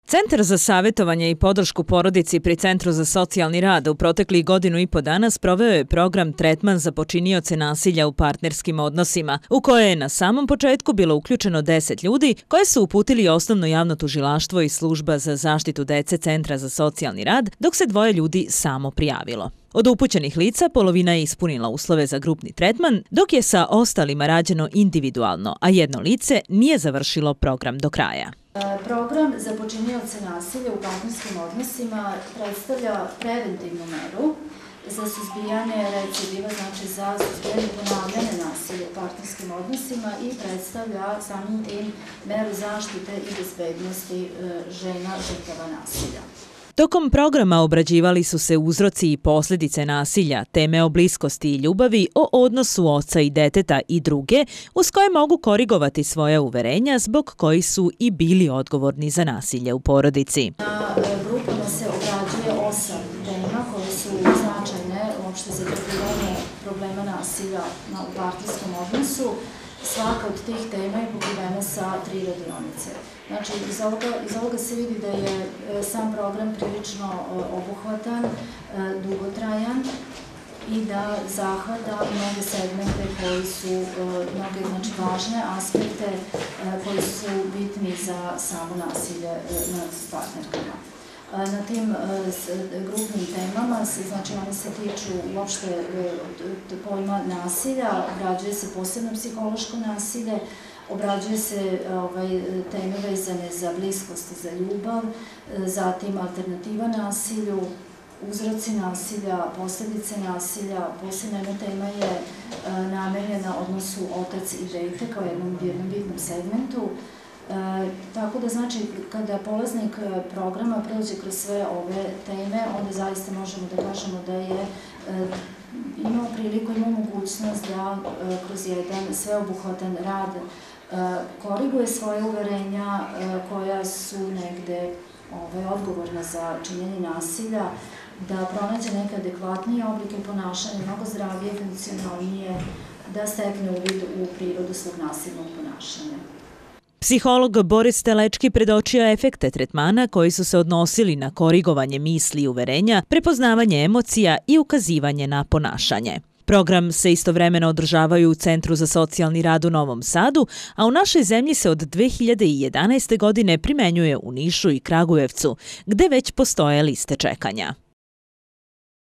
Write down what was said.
Centar za savjetovanje i podršku porodici pri Centru za socijalni rad u proteklih 1,5 dana sproveo je program Tretman za počinioce nasilja u partnerskim odnosima, u koje je na samom početku bilo uključeno 10 ljudi koje su uputili Osnovno javno tužilaštvo i Služba za zaštitu dece Centra za socijalni rad, dok se 2 ljudi samo prijavilo. Od upućenih lica polovina je ispunila uslove za grupni tretman, dok je sa ostalima rađeno individualno, a jedno lice nije završilo program do kraja. Program za počinioce nasilja u partnerskim odnosima predstavlja preventivnu meru za suzbijanje recidiva, znači za suzbijanje ponavljanja nasilja u partnerskim odnosima i predstavlja samim tim meru zaštite i bezbednosti žena žrtava nasilja. Tokom programa obrađivali su se uzroci i posljedice nasilja, teme o bliskosti i ljubavi, o odnosu oca i deteta i druge, uz koje mogu korigovati svoje uverenja zbog kojih su i bili odgovorni za nasilje u porodici. Na grupama se obrađuje 8 tema koje su značajne uopšte za tretiranje problema nasilja u partnerskom odnosu. Svaka od tih tema je pokrivena sa 3 radionice. Znači, iz ovoga se vidi da je sam program prilično obuhvatan, dugotrajan i da zahvata mnoge segmente koji su, mnoge važne aspekte koji su bitni za samo nasilje nad partnerkama. Na tim grupnim temama, znači one se tiču uopšte pojma nasilja, obrađuje se posebno psihološko nasilje, obrađuje se teme vezane za bliskost i za ljubav, zatim alternativa nasilju, uzroci nasilja, posljedice nasilja. Posebna jedna tema je namenjena odnosu otac i dete kao jednom bitnom segmentu. Tako da znači kada polaznik programa prođe kroz sve ove teme, onda zaista možemo da kažemo da je imao priliku, imao mogućnost da kroz jedan sveobuhvatan rad koriguje svoje uverenja koja su negde odgovorna za činjenje nasilja, da pronađe neke adekvatnije oblike ponašanja, mnogo zdravije, funkcionalnije, da stekne uvid u prirodu svog nasilnog ponašanja. Psiholog Boris Telečki predočio efekte tretmana koji su se odnosili na korigovanje misli i uverenja, prepoznavanje emocija i ukazivanje na ponašanje. Program se istovremeno održavaju u Centru za socijalni rad u Novom Sadu, a u našoj zemlji se od 2011. godine primenjuje u Nišu i Kragujevcu, gde već postoje liste čekanja.